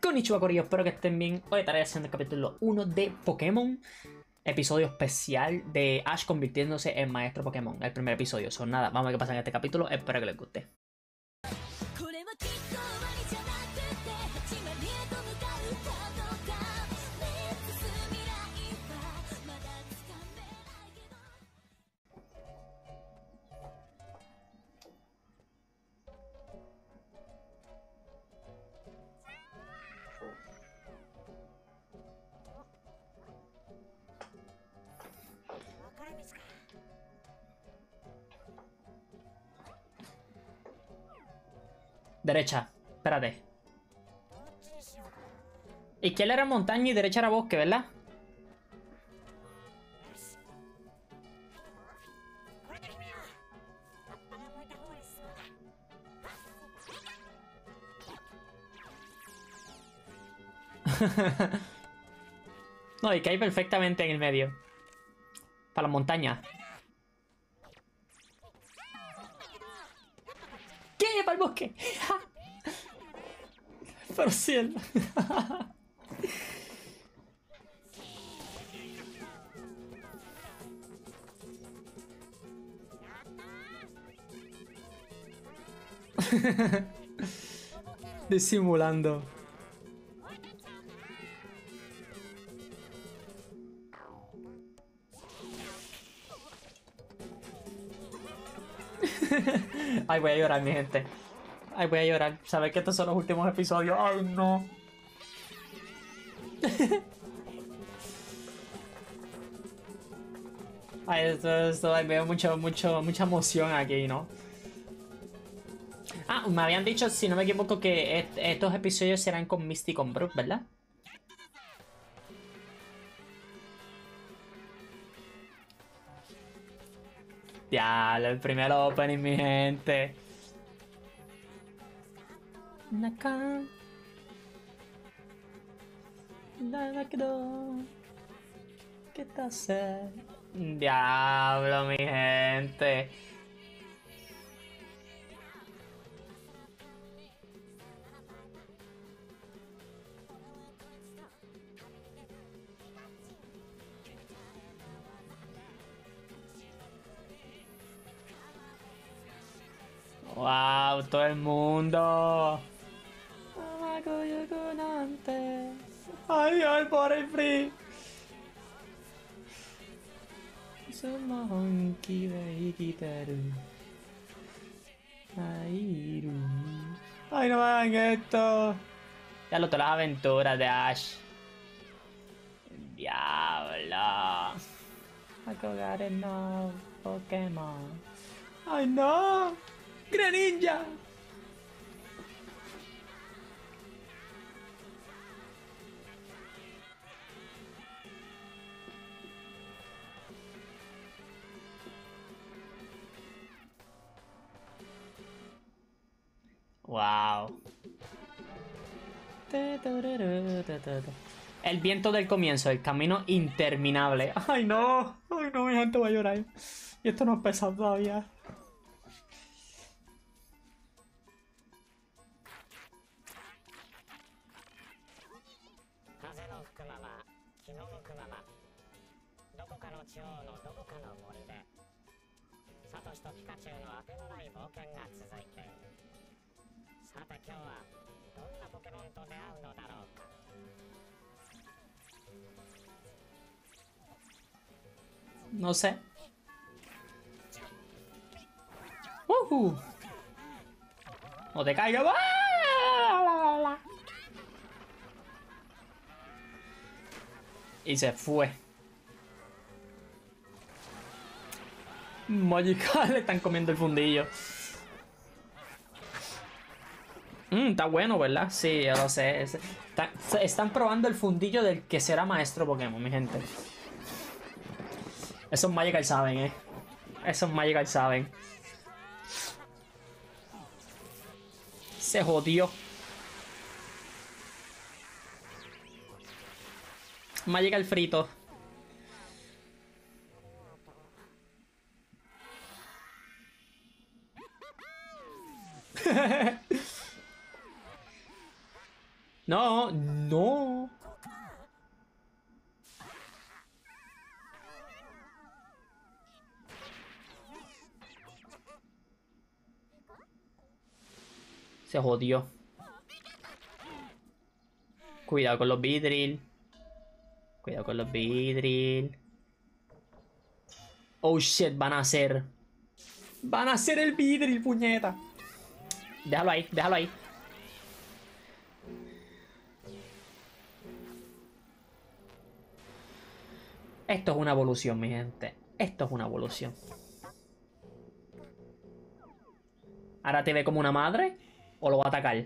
Konnichiwa, corillo, espero que estén bien. Hoy estaré haciendo el capítulo 1 de Pokémon. Episodio especial de Ash convirtiéndose en maestro Pokémon. El primer episodio. Son nada, vamos a ver qué pasa en este capítulo. Espero que les guste. Derecha, espérate. Izquierda era montaña y derecha era bosque, ¿verdad? No, y cae perfectamente en el medio. Para la montaña. ¿Qué? Para el bosque. Pero sí. Disimulando. Ay, voy a llorar, mi gente. Ay, voy a llorar. Sabes que estos son los últimos episodios. Ay, no. Ay, esto, ay, veo mucha emoción aquí, ¿no? Ah, me habían dicho, si no me equivoco, que estos episodios serán con Misty y con Brook, ¿verdad? Ya, el primer opening, mi gente. Naka. ¿Qué te hace? Diablo, mi gente. Wow, todo el mundo. Ay, ay, por el free. Ay, no me hagan esto. Ya lo todas las aventuras de Ash. Diablo. I got it no Pokémon. Ay, no. Greninja. Wow. El viento del comienzo, el camino interminable. Ay, no. Ay, no, mi gente, voy a llorar. Y esto no es pesado todavía. No sé. No te caigas. Y se fue. Magical, le están comiendo el fundillo. Está bueno, ¿verdad? Sí, yo lo sé. Están probando el fundillo del que será maestro Pokémon, mi gente. Esos Magical saben, Esos Magical saben. Se jodió. Magical frito. No, no. Se jodió. Cuidado con los vidril. Cuidado con los vidril. Oh shit, van a hacer. Van a hacer el vidril, puñeta. Déjalo ahí, déjalo ahí. Esto es una evolución, mi gente. Esto es una evolución. ¿Ahora te ve como una madre? ¿O lo va a atacar?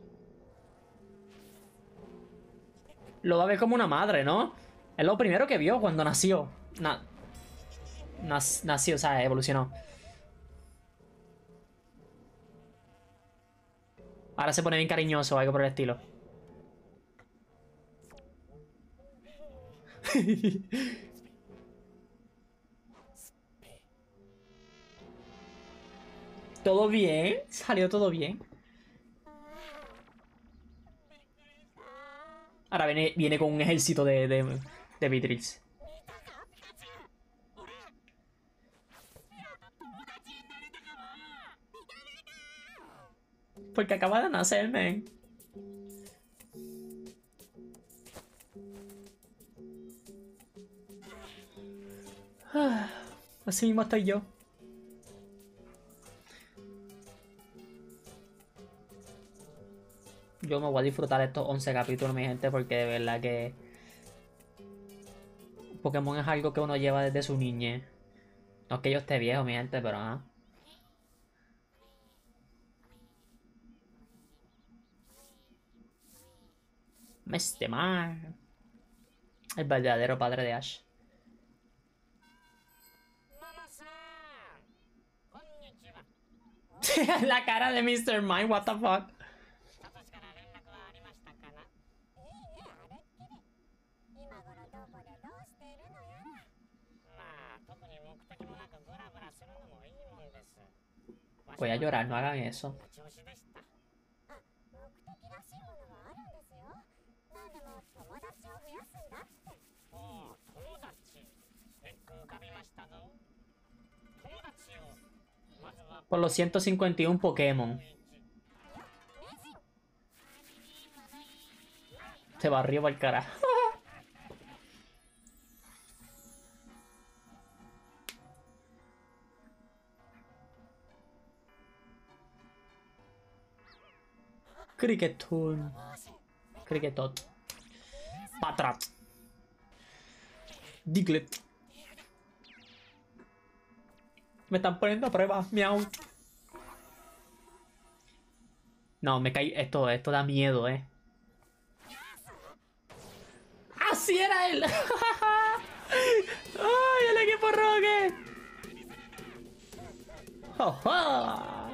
Lo va a ver como una madre, ¿no? Es lo primero que vio cuando nació. Nació, o sea, evolucionó. Ahora se pone bien cariñoso o algo por el estilo. ¿Todo bien? ¿Salió todo bien? Ahora viene con un ejército de Beatrix. Porque acaba de nacer, men. Así mismo estoy yo. Yo me voy a disfrutar estos 11 capítulos, mi gente, porque de verdad que Pokémon es algo que uno lleva desde su niñez. No es que yo esté viejo, mi gente, pero ajá. Mestemar. El verdadero padre de Ash. La cara de Mr. Mime, what the fuck. Voy a llorar, no hagan eso. Por los 151 Pokémon. Se barrió para el carajo. Cricketun. Cricketot. Patrat. Diglett. Me están poniendo a prueba. Miau. No, me caí. Esto da miedo, ¡Así era él! ¡Ay, el equipo Rocket! ¡Oh, oh!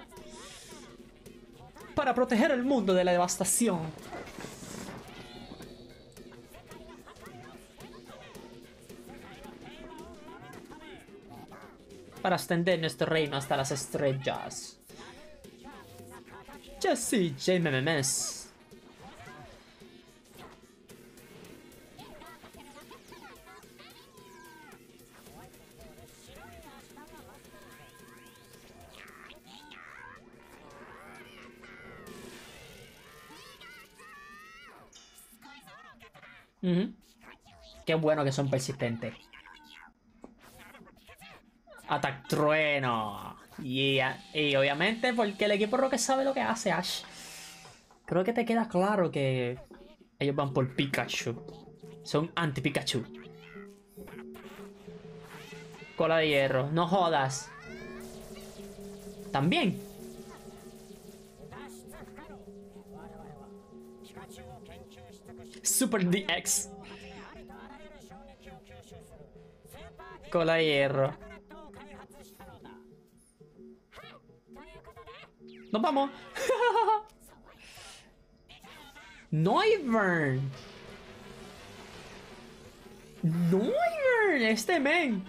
Para proteger el mundo de la devastación. Para extender nuestro reino hasta las estrellas. Jesse JMMS. Qué bueno que son persistentes. Ataque trueno. Y obviamente porque el equipo Rocket sabe lo que hace, Ash. Creo que te queda claro que ellos van por Pikachu. Son anti-Pikachu. Cola de hierro. No jodas. También. Super DX. Cola de hierro. ¡Nos vamos! Noivern. Noivern, este men.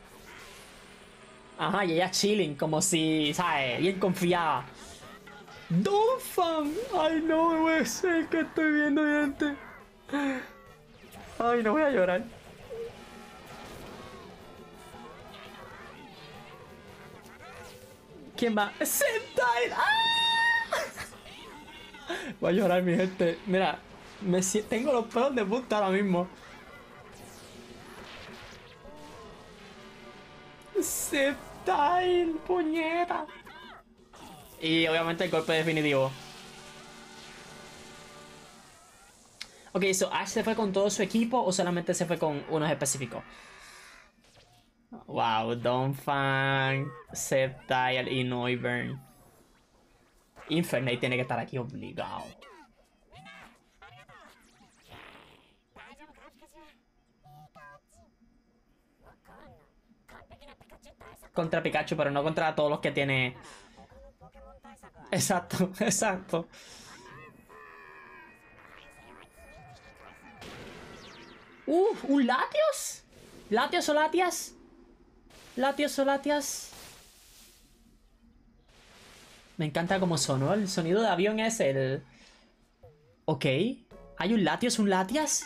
Ajá, y ella chilling, como si, ¿sabes? Bien confiada. Donphan. Ay, no puede ser que estoy viendo, gente. Ay, no voy a llorar. ¿Quién va? ¡Sentai! ¡Ah! Voy a llorar, mi gente. Mira, tengo los pelos de punta ahora mismo. Sceptile, puñeta. Y obviamente el golpe definitivo. Ok, so Ash se fue con todo su equipo o solamente se fue con unos específicos. Wow, Donphan, Sceptile y Noivern. Infernape tiene que estar aquí obligado. Contra Pikachu, pero no contra todos los que tiene. Exacto, exacto. ¿Un Latios? ¿Latios o Latias? ¿Latios o Latias? Me encanta cómo sonó el sonido de avión ese. Ok. ¿Hay un Latios, un Latias?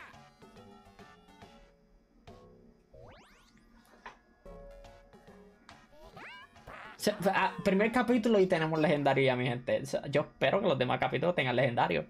Primer capítulo y tenemos legendario ya, mi gente. O sea, yo espero que los demás capítulos tengan legendario.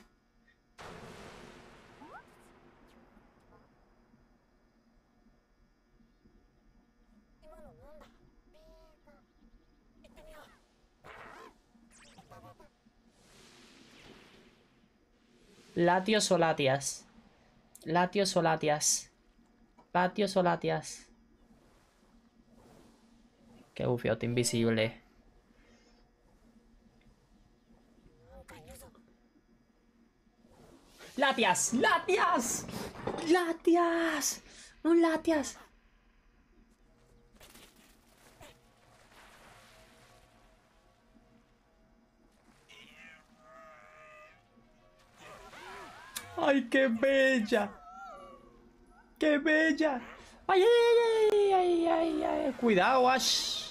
Latios o Latias. Latios o Latias. Latios o Latias. Qué bufiote invisible. ¡Latias! ¡Latias! ¡Latias! ¡Un Latias! ¡Ay, qué bella! ¡Qué bella! ¡Ay, ay, ay, ay, ay, ay! ¡Cuidado, Ash!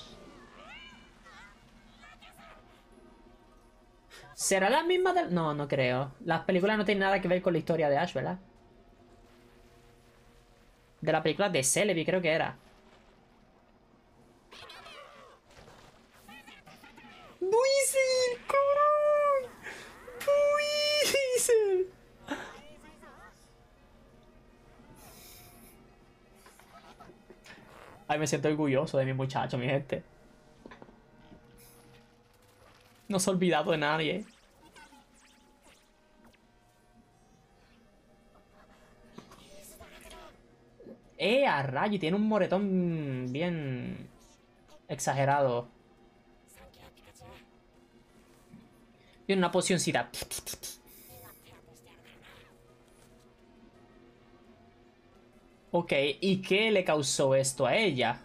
¿Será la misma de...? No, no creo. Las películas no tienen nada que ver con la historia de Ash, ¿verdad? De la película de Celebi, creo que era. ¡Buizel! ¡Cabrón! ¡Buizel! Ay, me siento orgulloso de mi muchacho, mi gente. No se ha olvidado de nadie. A rayo! Tiene un moretón bien exagerado. Y una pocioncita. Ok, ¿y qué le causó esto a ella?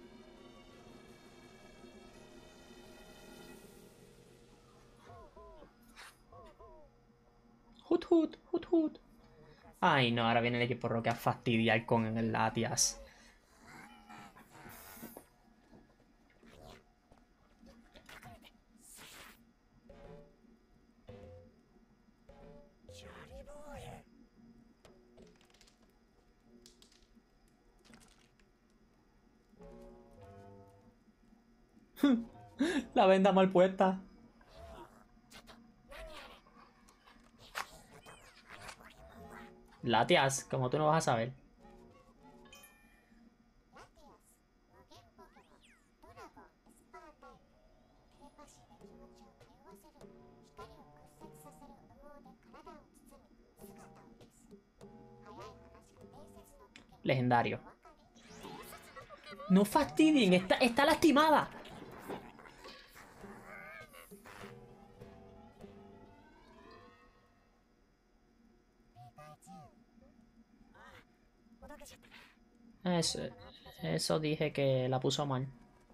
Hut hut, hut hut. Ay, no, ahora viene el equipo Rocket a fastidiar con el Latias. La venda mal puesta. Latias, como tú no vas a saber. Legendario. No fastidien, está lastimada. Eso, eso dije que la puso mal.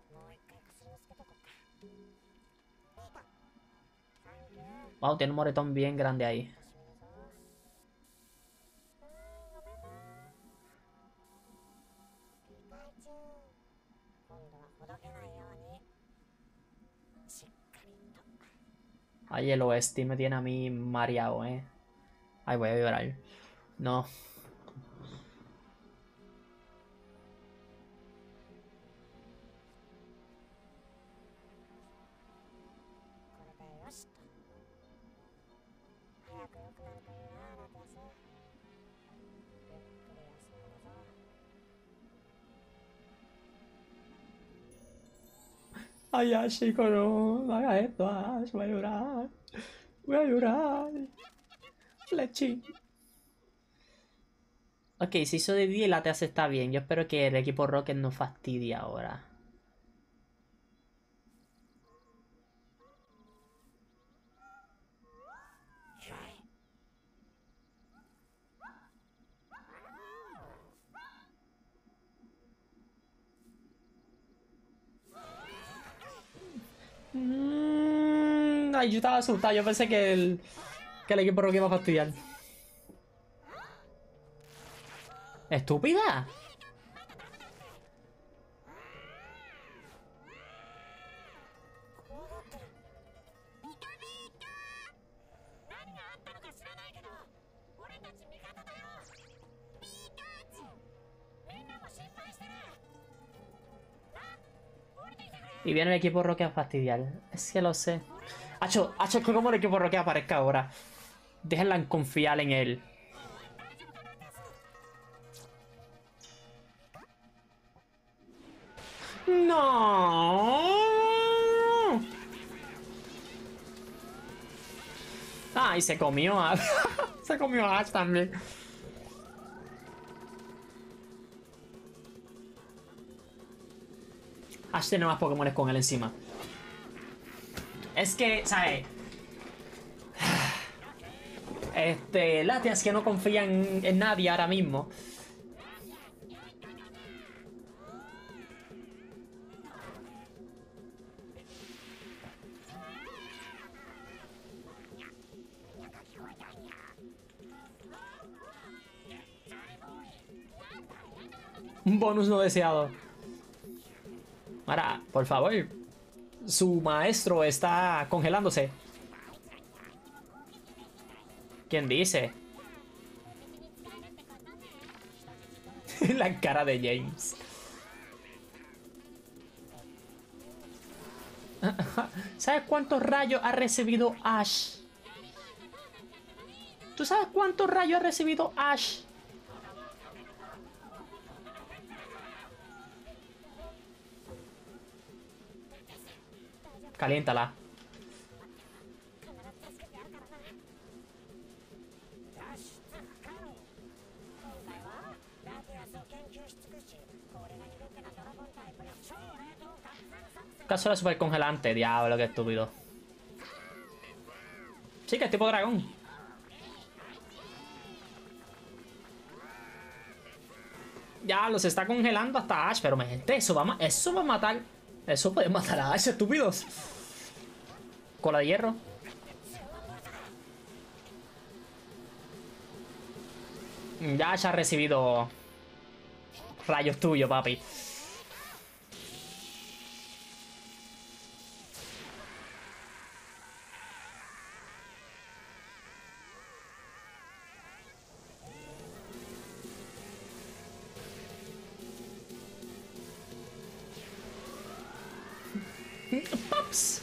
Wow, tiene un moretón bien grande ahí. Ay, el OST me tiene a mí mareado, Ay, voy a llorar. No. Ay, Ash, chico, no hagas esto, Ash, voy a llorar. Voy a llorar. Flechín. Ok, si sobrevive la TAS está bien. Yo espero que el equipo Rocket no fastidie ahora. Ay, yo estaba asustado. Yo pensé que el equipo Rocket iba a fastidiar. ¿Estúpida? Y viene el equipo Rocket a fastidiar. Es que lo sé. Hacho, es que como el equipo Rocket aparezca ahora. Déjenla en confiar en él. No. Ah, y se comió a... se comió a Ash también. Ash tiene más Pokémones con él encima. Es que, ¿sabes? Latias que no confían en nadie ahora mismo. Un bonus no deseado. Ahora, por favor. Su maestro está congelándose. ¿Quién dice? La cara de James. ¿Sabes cuántos rayos ha recibido Ash? ¿Tú sabes cuántos rayos ha recibido Ash? Caliéntala. Cápsula super congelante, diablo, qué estúpido. Sí, que es tipo dragón. Ya, los está congelando hasta Ash, pero gente, eso va a matar. Eso puede matar a Ash, estúpidos. Cola de hierro. Ya Ash ha recibido rayos tuyos, papi. Pops.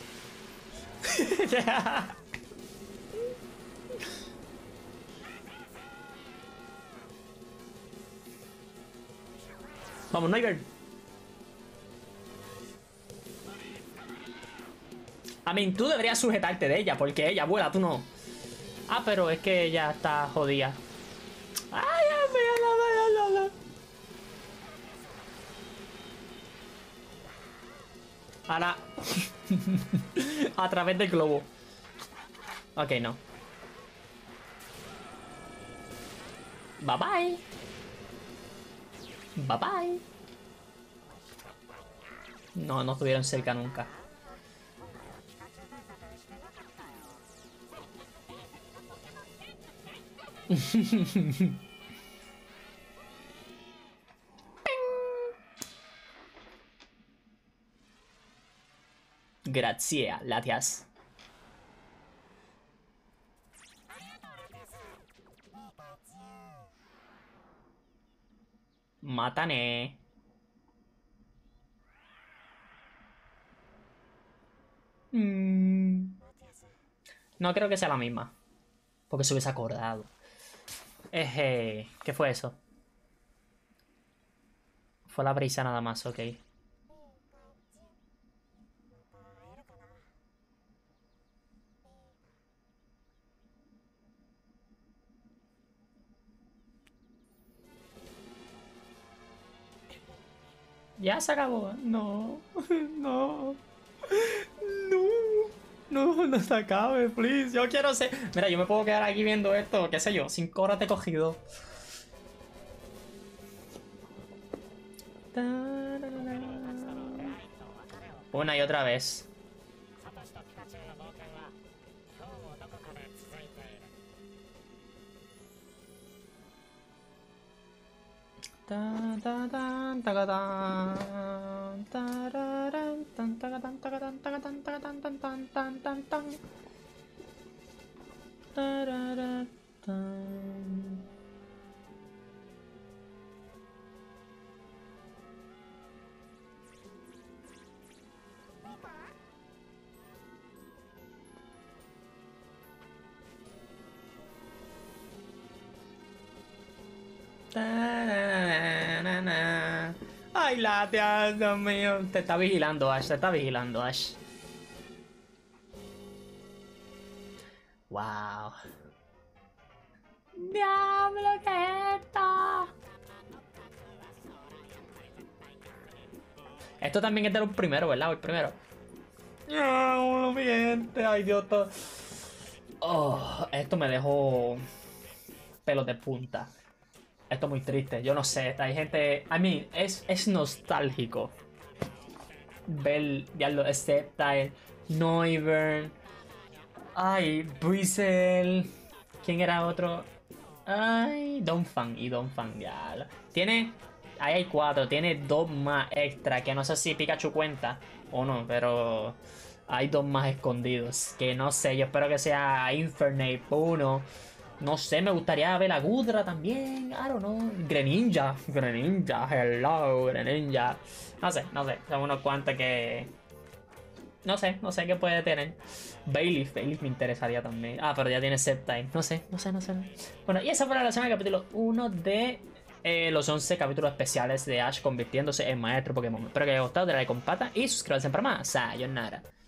Vamos, Niger. I mean, tú deberías sujetarte de ella, porque ella vuela, tú no. Ah, pero es que ella está jodida. Ay, mira. Ahora. A través del globo. Ok, no. Bye bye. Bye bye. No, no estuvieron cerca nunca. Grazie, Latias. Matané. No creo que sea la misma. Porque se hubiese acordado. ¿Qué fue eso? Fue la brisa nada más, ok. Ya se acabó. No. No. No. No, no se acabe, please. Yo quiero ser. Mira, yo me puedo quedar aquí viendo esto, qué sé yo, 5 horas de cogido. Una y otra vez. Ay, Latias, Dios mío. Te está vigilando, Ash. Te está vigilando, Ash. Wow. Diablo, ¿qué es esto? Esto también es de los primeros, ¿verdad? El primero. No, mi gente. Ay, Dios. Oh, esto me dejó pelos de punta. Esto es muy triste. Yo no sé. Hay gente. I mean, es nostálgico ver Diablo Sceptile, Noivern. Ay, Bristle. ¿Quién era otro? Ay, Donphan y Donphan, ya. Tiene. Ahí hay 4. Tiene 2 más extra. Que no sé si Pikachu cuenta o no, pero. Hay 2 más escondidos. Que no sé. Yo espero que sea Infernape 1. No sé, me gustaría ver a Gudra también. I don't know. Greninja. Greninja. Hello, Greninja. No sé, no sé. Son unos cuantos que. No sé qué puede tener. Bailiff me interesaría también. Ah, pero ya tiene Sceptile. No sé. Bueno, y esa fue la relación del capítulo 1 de los 11 capítulos especiales de Ash convirtiéndose en maestro Pokémon. Espero que les haya gustado, denle like con pata y suscríbanse para más. Sayonara.